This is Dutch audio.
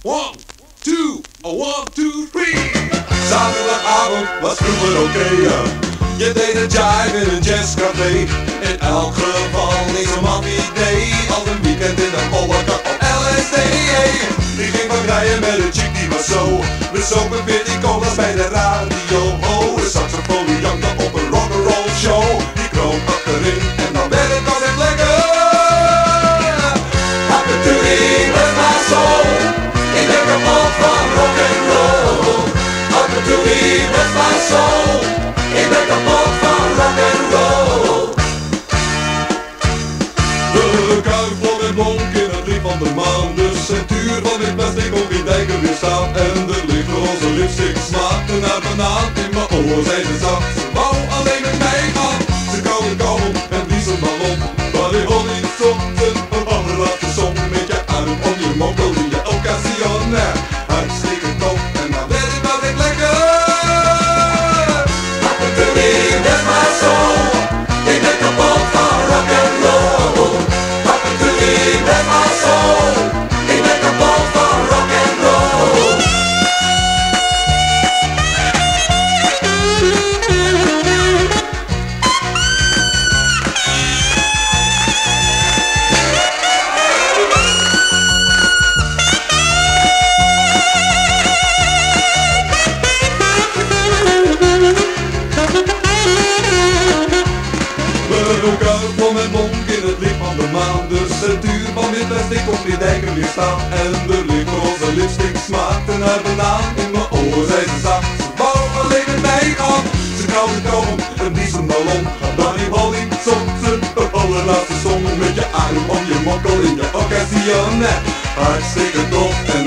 1, 2, 1, 2, 3. Zaterdagavond was vroeger oké. Je deed een jive in een jazzcafé. In elk geval niet zo'n maf idee. Al een weekend in de Polka op LSD. Ik ging van rijden met een chick die was zo. We zopen 14 colas bij de radio. Oh, de saxofoon die jankte op een rock'n'roll show. Die kroop achterin en dan werd het altijd lekker. Patootie met mijn soul. Ik ben kapot van rock'n'roll. Patootie met mijn soul. Ik ben kapot van rock'n'roll. De kuif vol met bonk in het licht van de maan. De centuur van dit plastic op die dijken weer staat. En de lichtroze lipstick smaakte naar banaan. In mijn oren zei ze zacht, ze wou alleen met mij gaan. Ze koude kabel en blies een ballon. Maar ik wil niet zochten, een allerlaatste song. Met je arm om je mokkel in je occasion. Hartstikke top en dan werd het wel echt lekker. Patootie met mijn soul. Ik ben kapot van rock'n'roll. Patootie met mijn soul. Ik ben kapot van rock'n'roll. Een kuif vol met bonk in het licht van de maan. De centuur van wit plastic op die dijken weer staan. En de lichtroze lipstick smaakte naar banaan. In mijn oren zei ze zacht, ze wou alleen met mij gaan. Ze kauwde kauwgom en blies een ballon. Buddy Holly zong ze de allerlaatste song. Met je arm om je mokkel in je occasion. Hartstikke tof.